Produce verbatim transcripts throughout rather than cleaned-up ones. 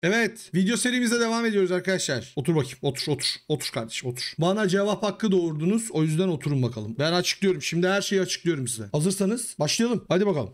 Evet, video serimize devam ediyoruz arkadaşlar. Otur bakayım, otur, otur, otur kardeşim, otur. Bana cevap hakkı doğurdunuz, o yüzden oturun bakalım. Ben açıklıyorum, şimdi her şeyi açıklıyorum size. Hazırsanız başlayalım, hadi bakalım.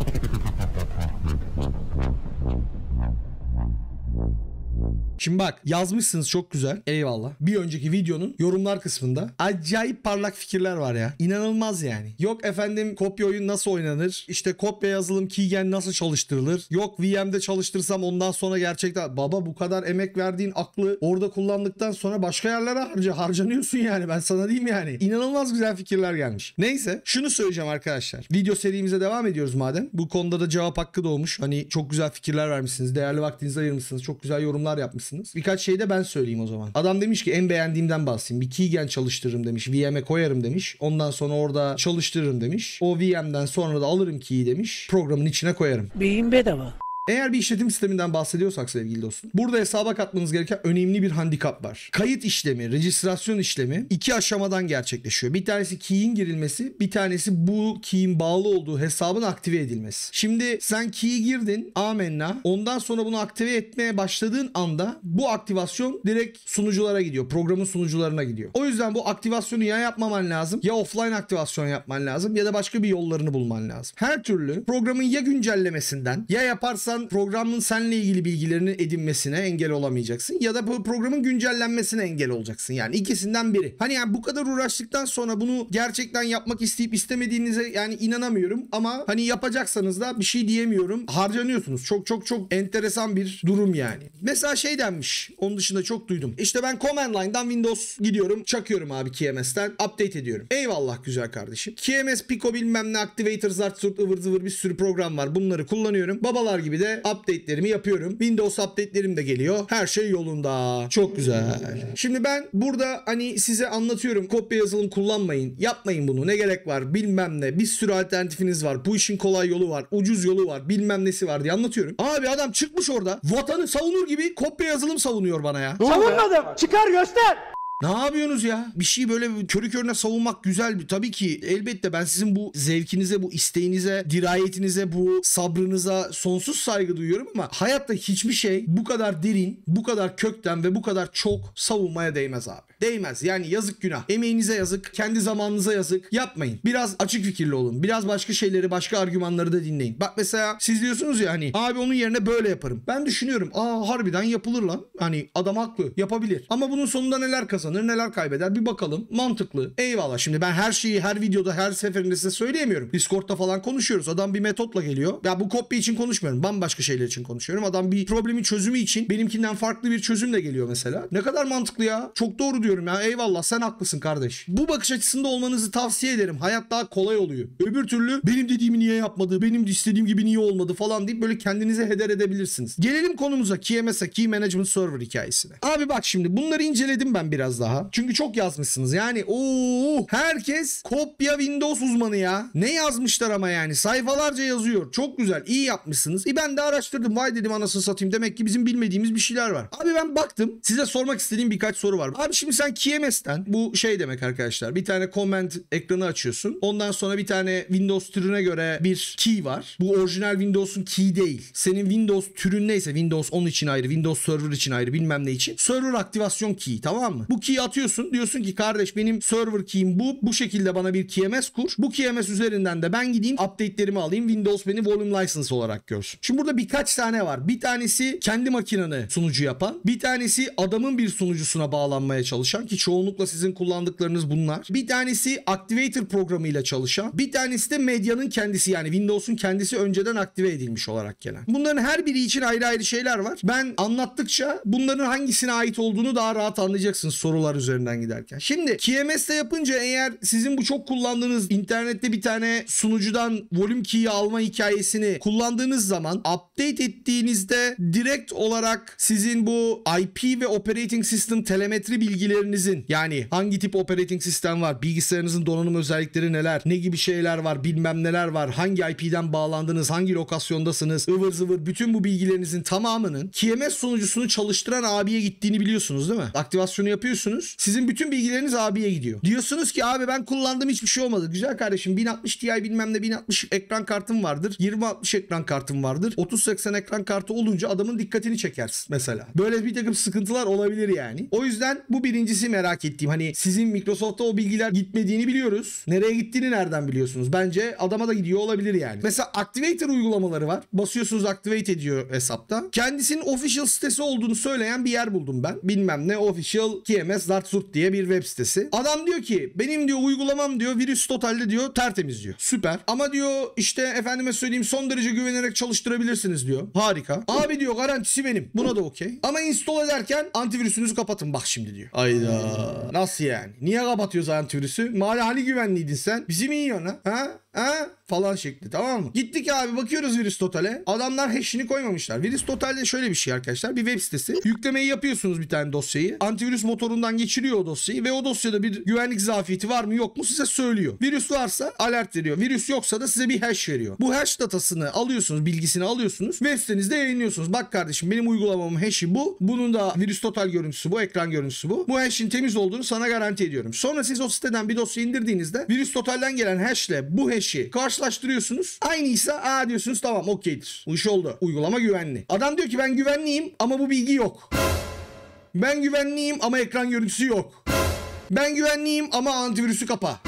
Şimdi bak, yazmışsınız çok güzel. Eyvallah. Bir önceki videonun yorumlar kısmında acayip parlak fikirler var ya. İnanılmaz yani. Yok efendim, kopya oyun nasıl oynanır? İşte kopya yazılım keygen nasıl çalıştırılır? Yok V M'de çalıştırsam ondan sonra gerçekten... Baba, bu kadar emek verdiğin aklı orada kullandıktan sonra başka yerlere harca, harcanıyorsun yani. Ben sana diyeyim yani. İnanılmaz güzel fikirler gelmiş. Neyse, şunu söyleyeceğim arkadaşlar. Video serimize devam ediyoruz madem. Bu konuda da cevap hakkı doğmuş. Hani çok güzel fikirler vermişsiniz. Değerli vaktinizi ayırmışsınız. Çok güzel yorumlar yapmışsınız. Birkaç şey de ben söyleyeyim o zaman. Adam demiş ki en beğendiğimden bahsedeyim. Bir keygen çalıştırırım demiş. V M'e koyarım demiş. Ondan sonra orada çalıştırırım demiş. O V M'den sonra da alırım key'i demiş. Programın içine koyarım. Beyin bedava. Eğer bir işletim sisteminden bahsediyorsak sevgili dostum, burada hesaba katmanız gereken önemli bir handikap var. Kayıt işlemi, rejistrasyon işlemi iki aşamadan gerçekleşiyor. Bir tanesi key'in girilmesi, bir tanesi bu key'in bağlı olduğu hesabın aktive edilmesi. Şimdi sen key'i girdin, amenna. Ondan sonra bunu aktive etmeye başladığın anda bu aktivasyon direkt sunuculara gidiyor. Programın sunucularına gidiyor. O yüzden bu aktivasyonu ya yapmaman lazım, ya offline aktivasyon yapman lazım, ya da başka bir yollarını bulman lazım. Her türlü programın ya güncellemesinden, ya yaparsan programın seninle ilgili bilgilerini edinmesine engel olamayacaksın, ya da bu programın güncellenmesine engel olacaksın. Yani ikisinden biri. Hani yani bu kadar uğraştıktan sonra bunu gerçekten yapmak isteyip istemediğinize yani inanamıyorum, ama hani yapacaksanız da bir şey diyemiyorum. Harcanıyorsunuz. Çok çok çok enteresan bir durum yani. Mesela şey denmiş. Onun dışında çok duydum. İşte ben command line'dan Windows gidiyorum, çakıyorum abi K M S'ten, update ediyorum. Eyvallah güzel kardeşim. K M S, Pico bilmem ne, Activator, zart zurt ıvır zıvır bir sürü program var. Bunları kullanıyorum. Babalar gibi de update'lerimi yapıyorum. Windows update'lerim de geliyor. Her şey yolunda. Çok güzel. Şimdi ben burada hani size anlatıyorum. Kopya yazılım kullanmayın. Yapmayın bunu. Ne gerek var? Bilmem ne. Bir sürü alternatifiniz var. Bu işin kolay yolu var. Ucuz yolu var. Bilmem nesi var diye anlatıyorum. Abi adam çıkmış orada. Vatanı savunur gibi kopya yazılım savunuyor bana ya. Savunmadım. Çıkar göster. Ne yapıyorsunuz ya? Bir şey böyle körü körüne savunmak güzel bir. Tabii ki elbette ben sizin bu zevkinize, bu isteğinize, dirayetinize, bu sabrınıza sonsuz saygı duyuyorum, ama hayatta hiçbir şey bu kadar derin, bu kadar kökten ve bu kadar çok savunmaya değmez abi. Değmez. Yani yazık, günah. Emeğinize yazık, kendi zamanınıza yazık. Yapmayın. Biraz açık fikirli olun. Biraz başka şeyleri, başka argümanları da dinleyin. Bak mesela siz diyorsunuz ya hani abi onun yerine böyle yaparım. Ben düşünüyorum. Aa harbiden yapılır lan. Hani adam haklı. Yapabilir. Ama bunun sonunda neler kazanır, neler kaybeder bir bakalım. Mantıklı. Eyvallah. Şimdi ben her şeyi her videoda, her seferinde size söyleyemiyorum. Discord'da falan konuşuyoruz. Adam bir metotla geliyor. Ya bu kopya için konuşmuyorum. Bambaşka şeyler için konuşuyorum. Adam bir problemin çözümü için benimkinden farklı bir çözümle geliyor mesela. Ne kadar mantıklı ya. Çok doğru diyorum ya. Eyvallah, sen haklısın kardeş. Bu bakış açısında olmanızı tavsiye ederim. Hayat daha kolay oluyor. Öbür türlü benim dediğimi niye yapmadı, benim istediğim gibi niye olmadı falan deyip böyle kendinize heder edebilirsiniz. Gelelim konumuza, K M S'e, Key Management Server hikayesine. Abi bak şimdi bunları inceledim ben biraz daha. Çünkü çok yazmışsınız. Yani ooo herkes kopya Windows uzmanı ya. Ne yazmışlar ama yani. Sayfalarca yazıyor. Çok güzel. İyi yapmışsınız. E ben de araştırdım. Vay dedim anasını satayım. Demek ki bizim bilmediğimiz bir şeyler var. Abi ben baktım. Size sormak istediğim birkaç soru var. Abi şimdi sen K M S'ten, bu şey demek arkadaşlar. Bir tane command ekranı açıyorsun. Ondan sonra bir tane Windows türüne göre bir key var. Bu orijinal Windows'un key değil. Senin Windows türün neyse, Windows on için ayrı, Windows Server için ayrı, bilmem ne için. Server aktivasyon key, tamam mı? Bu key'i atıyorsun. Diyorsun ki kardeş benim server key'im bu. Bu şekilde bana bir K M S kur. Bu K M S üzerinden de ben gideyim update'lerimi alayım. Windows beni volume license olarak görsün. Şimdi burada birkaç tane var. Bir tanesi kendi makinanı sunucu yapan. Bir tanesi adamın bir sunucusuna bağlanmaya çalışan, ki çoğunlukla sizin kullandıklarınız bunlar. Bir tanesi Activator programıyla çalışan. Bir tanesi de medyanın kendisi, yani Windows'un kendisi önceden aktive edilmiş olarak gelen. Bunların her biri için ayrı ayrı şeyler var. Ben anlattıkça bunların hangisine ait olduğunu daha rahat anlayacaksınız sorular üzerinden giderken. Şimdi K M S'te yapınca, eğer sizin bu çok kullandığınız internette bir tane sunucudan volume key'i alma hikayesini kullandığınız zaman, update ettiğinizde direkt olarak sizin bu I P ve operating system telemetri bilgilerinizin, yani hangi tip operating sistem var, bilgisayarınızın donanım özellikleri neler, ne gibi şeyler var, bilmem neler var, hangi I P'den bağlandınız, hangi lokasyondasınız, ıvır zıvır, bütün bu bilgilerinizin tamamının K M S sunucusunu çalıştıran abiye gittiğini biliyorsunuz değil mi? Aktivasyonu yapıyorsun. yapıyorsunuz? Sizin bütün bilgileriniz abiye gidiyor. Diyorsunuz ki abi ben kullandım hiçbir şey olmadı. Güzel kardeşim bin altmış Ti bilmem ne bin altmış ekran kartım vardır. yirmi altmış ekran kartım vardır. otuz seksen ekran kartı olunca adamın dikkatini çekersin mesela. Böyle bir takım sıkıntılar olabilir yani. O yüzden bu birincisi merak ettiğim. Hani sizin Microsoft'ta o bilgiler gitmediğini biliyoruz. Nereye gittiğini nereden biliyorsunuz? Bence adama da gidiyor olabilir yani. Mesela Activator uygulamaları var. Basıyorsunuz Activate ediyor hesapta. Kendisinin official sitesi olduğunu söyleyen bir yer buldum ben. Bilmem ne official T M S Zartsurt diye bir web sitesi. Adam diyor ki benim diyor uygulamam diyor virüs totalde diyor tertemiz diyor. Süper. Ama diyor işte efendime söyleyeyim son derece güvenerek çalıştırabilirsiniz diyor. Harika. Abi diyor garantisi benim. Buna da okey. Ama install ederken antivirüsünüzü kapatın bak şimdi diyor. Ayda. Nasıl yani? Niye kapatıyoruz antivirüsü? Mali hani güvenliydin sen? Bizi mi yiyorsun ha? Ha? Ha? Falan şekli, tamam mı? Gittik abi bakıyoruz Virüs Total'e. Adamlar hash'ini koymamışlar. Virüs Total'de şöyle bir şey arkadaşlar. Bir web sitesi. Yüklemeyi yapıyorsunuz bir tane dosyayı. Antivirüs motorundan geçiriyor o dosyayı ve o dosyada bir güvenlik zafiyeti var mı yok mu size söylüyor. Virüs varsa alert veriyor. Virüs yoksa da size bir hash veriyor. Bu hash datasını alıyorsunuz, bilgisini alıyorsunuz. Web sitenizde yayınlıyorsunuz. Bak kardeşim benim uygulamamın hash'i bu. Bunun da Virüs Total görüntüsü bu. Ekran görüntüsü bu. Bu hash'in temiz olduğunu sana garanti ediyorum. Sonra siz o siteden bir dosya indirdiğinizde Virüs Total'den gelen hash'le bu hash'i karşılaştırıyorsunuz. Aynıysa aa diyorsunuz tamam okeydir. Bu iş oldu. Uygulama güvenli. Adam diyor ki ben güvenliyim ama bu bilgi yok. Ben güvenliyim ama ekran görüntüsü yok. Ben güvenliyim ama antivirüsü kapa.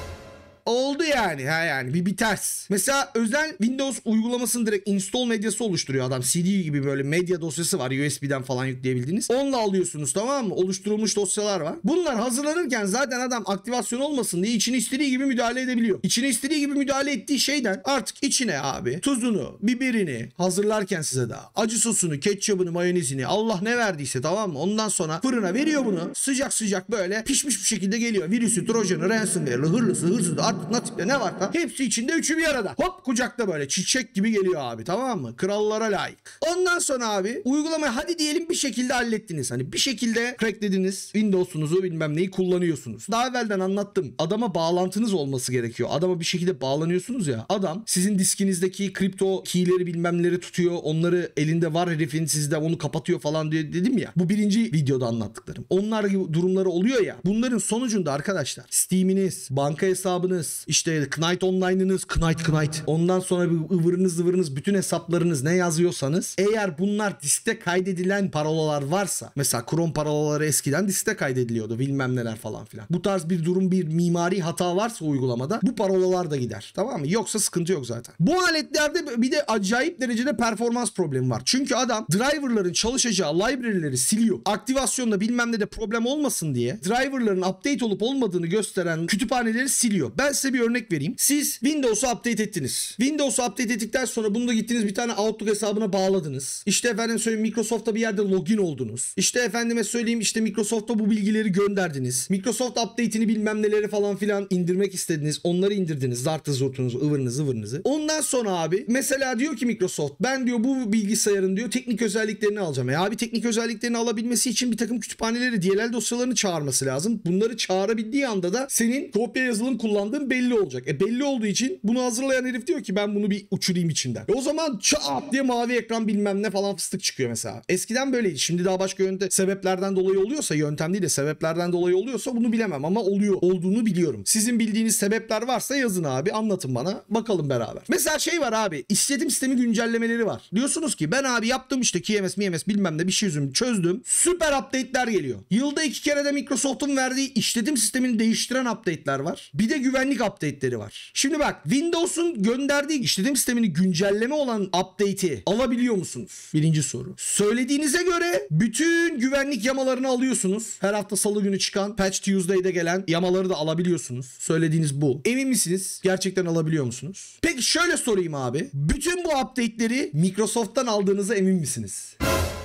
Oldu yani. Ha yani bir, bir ters. Mesela özel Windows uygulamasını direkt install medyası oluşturuyor adam. C D gibi böyle medya dosyası var. U S B'den falan yükleyebildiğiniz. Onunla alıyorsunuz tamam mı? Oluşturulmuş dosyalar var. Bunlar hazırlanırken zaten adam aktivasyon olmasın diye içine istediği gibi müdahale edebiliyor. İçine istediği gibi müdahale ettiği şeyden artık içine abi tuzunu, biberini hazırlarken size daha acı sosunu, ketçabını, mayonezini Allah ne verdiyse tamam mı? Ondan sonra fırına veriyor bunu. Sıcak sıcak böyle pişmiş bir şekilde geliyor. Virüsü, trojeni, ransomware'lı, hırlısı, hırsızı artık nasipte ne varsa hepsi içinde üçü bir arada. Hop kucakta böyle çiçek gibi geliyor abi tamam mı? Krallara layık. Ondan sonra abi uygulamayı hadi diyelim bir şekilde hallettiniz. Hani bir şekilde cracklediniz. Windows'unuzu bilmem neyi kullanıyorsunuz. Daha evvelden anlattım. Adama bağlantınız olması gerekiyor. Adama bir şekilde bağlanıyorsunuz ya. Adam sizin diskinizdeki kripto keyleri bilmemleri tutuyor. Onları elinde var herifin sizde onu kapatıyor falan diye dedim ya. Bu birinci videoda anlattıklarım. Onlar gibi durumları oluyor ya. Bunların sonucunda arkadaşlar Steam'iniz, banka hesabınız, işte Knight Online'ınız, Knight Knight. Ondan sonra bir ıvırınız ıvırınız bütün hesaplarınız ne yazıyorsanız eğer bunlar diskte kaydedilen parolalar varsa mesela Chrome parolaları eskiden diskte kaydediliyordu bilmem neler falan filan. Bu tarz bir durum bir mimari hata varsa uygulamada bu parolalar da gider. Tamam mı? Yoksa sıkıntı yok zaten. Bu aletlerde bir de acayip derecede performans problemi var. Çünkü adam driverların çalışacağı library'leri siliyor. Aktivasyonda bilmem ne de problem olmasın diye driverların update olup olmadığını gösteren kütüphaneleri siliyor. Ben size bir örnek vereyim. Siz Windows'u update ettiniz. Windows'u update ettikten sonra bunu da gittiniz bir tane Outlook hesabına bağladınız. İşte efendim söyleyeyim Microsoft'ta bir yerde login oldunuz. İşte efendime söyleyeyim işte Microsoft'ta bu bilgileri gönderdiniz. Microsoft update'ini bilmem neleri falan filan indirmek istediniz. Onları indirdiniz. Zartı zurtunuzu, ıvırınızı ıvırınızı. Ondan sonra abi mesela diyor ki Microsoft ben diyor bu bilgisayarın diyor teknik özelliklerini alacağım. E abi teknik özelliklerini alabilmesi için bir takım kütüphaneleri, D L L dosyalarını çağırması lazım. Bunları çağırabildiği anda da senin kopya yazılım kullandığın belli olacak. E belli olduğu için bunu hazırlayan herif diyor ki ben bunu bir uçurayım içinden. E o zaman çat diye mavi ekran bilmem ne falan fıstık çıkıyor mesela. Eskiden böyleydi. Şimdi daha başka yöntem sebeplerden dolayı oluyorsa yöntem değil de sebeplerden dolayı oluyorsa bunu bilemem ama oluyor. Olduğunu biliyorum. Sizin bildiğiniz sebepler varsa yazın abi. Anlatın bana. Bakalım beraber. Mesela şey var abi. İşletim sistemi güncellemeleri var. Diyorsunuz ki ben abi yaptım işte K M S, M M S bilmem ne bir şey üzüm çözdüm. Süper update'ler geliyor. Yılda iki kere de Microsoft'un verdiği işletim sistemini değiştiren update'ler var. Bir de güvenlik update'leri var. Şimdi bak Windows'un gönderdiği işletim sistemini güncelleme olan update'i alabiliyor musunuz? Birinci soru. Söylediğinize göre bütün güvenlik yamalarını alıyorsunuz. Her hafta salı günü çıkan Patch Tuesday'de gelen yamaları da alabiliyorsunuz. Söylediğiniz bu. Emin misiniz? Gerçekten alabiliyor musunuz? Peki şöyle sorayım abi. Bütün bu update'leri Microsoft'tan aldığınıza emin misiniz?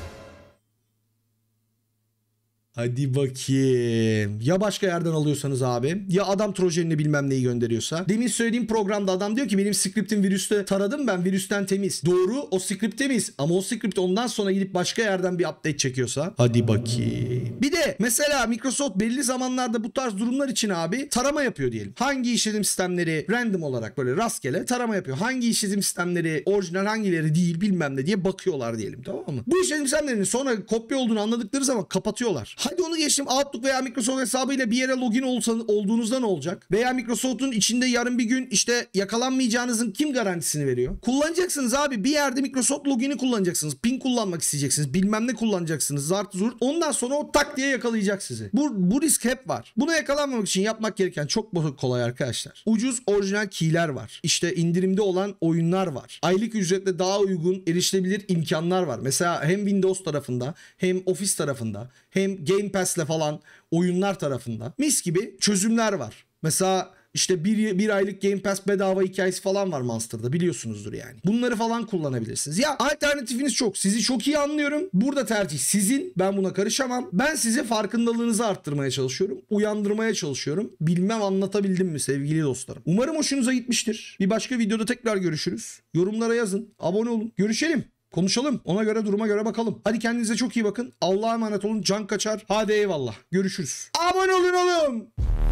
Hadi bakayım. Ya başka yerden alıyorsanız abi. Ya adam trojenini bilmem neyi gönderiyorsa. Demin söylediğim programda adam diyor ki benim script'im virüste taradım ben virüsten temiz. Doğru o script temiz. Ama o script ondan sonra gidip başka yerden bir update çekiyorsa. Hadi bakayım. Bir de mesela Microsoft belli zamanlarda bu tarz durumlar için abi tarama yapıyor diyelim. Hangi işletim sistemleri random olarak böyle rastgele tarama yapıyor. Hangi işletim sistemleri orijinal hangileri değil bilmem ne diye bakıyorlar diyelim tamam mı? Bu işletim sistemlerinin sonra kopya olduğunu anladıkları zaman kapatıyorlar. Hadi onu geçtim, Outlook veya Microsoft hesabıyla bir yere login olsanız, olduğunuzda ne olacak? Veya Microsoft'un içinde yarın bir gün işte yakalanmayacağınızın kim garantisini veriyor? Kullanacaksınız abi. Bir yerde Microsoft login'i kullanacaksınız. Pin kullanmak isteyeceksiniz. Bilmem ne kullanacaksınız. Zart zurt. Ondan sonra o tak diye yakalayacak sizi. Bu, bu risk hep var. Buna yakalanmamak için yapmak gereken çok kolay arkadaşlar. Ucuz orijinal key'ler var. İşte indirimde olan oyunlar var. Aylık ücretle daha uygun erişilebilir imkanlar var. Mesela hem Windows tarafında hem Office tarafında hem Game Pass'le falan oyunlar tarafında mis gibi çözümler var. Mesela işte bir, bir aylık Game Pass bedava hikayesi falan var Monster'da, biliyorsunuzdur yani. Bunları falan kullanabilirsiniz. Ya alternatifiniz çok. Sizi çok iyi anlıyorum. Burada tercih sizin. Ben buna karışamam. Ben size farkındalığınızı arttırmaya çalışıyorum. Uyandırmaya çalışıyorum. Bilmem anlatabildim mi sevgili dostlarım. Umarım hoşunuza gitmiştir. Bir başka videoda tekrar görüşürüz. Yorumlara yazın. Abone olun. Görüşelim. Konuşalım. Ona göre, duruma göre bakalım. Hadi kendinize çok iyi bakın. Allah'a emanet olun. Can kaçar. Hadi eyvallah. Görüşürüz. Abone olun oğlum.